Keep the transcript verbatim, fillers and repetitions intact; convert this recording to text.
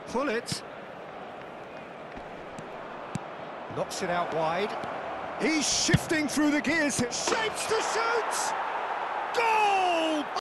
pull it. Knocks it out wide. He's shifting through the gears. Shapes to shoot.